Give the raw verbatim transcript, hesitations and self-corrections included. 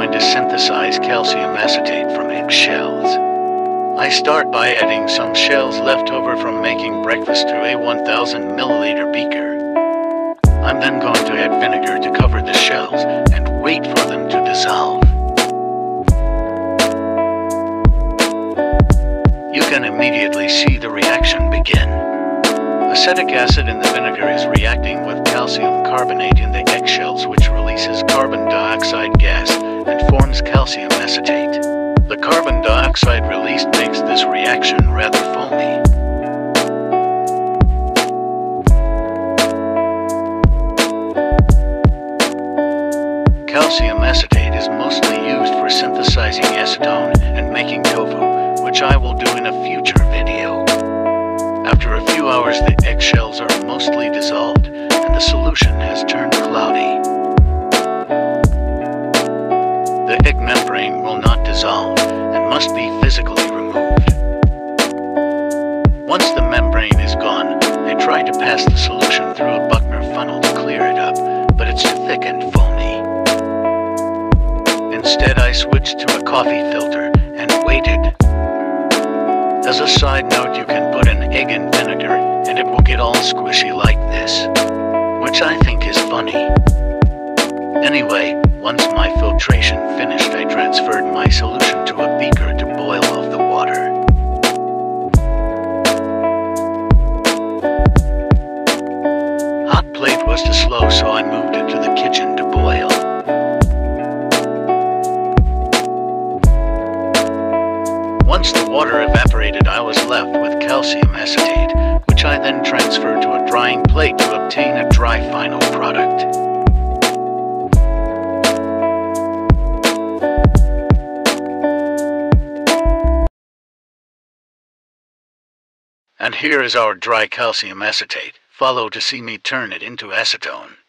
going to synthesize calcium acetate from eggshells. I start by adding some shells left over from making breakfast to a one thousand milliliter beaker. I'm then going to add vinegar to cover the shells and wait for them to dissolve. You can immediately see the reaction begin. Acetic acid in the vinegar is reacting with calcium carbonate in the eggshells, which releases carbon dioxide gas and forms calcium acetate. The carbon dioxide released makes this reaction rather foamy. Calcium acetate is mostly used for synthesizing acetone and making tofu, which I will do in a future video. After a few hours, the eggshells are mostly dissolved and the solution has turned cloudy. The egg membrane will not dissolve and must be physically removed. Once the membrane is gone, I try to pass the solution through a Buckner funnel to clear it up, but it's too thick and foamy. Instead, I switched to a coffee filter and waited. As a side note, you can put an egg in vinegar and it will get all squishy like this, which I think is funny. Anyway, once my filtration finished, I transferred my solution to a beaker to boil off the water. Hot plate was too slow, so I moved it to the kitchen to boil. Once the water evaporated, I was left with calcium acetate, which I then transferred to a drying plate to obtain a dry final product. And here is our dry calcium acetate. Follow to see me turn it into acetone.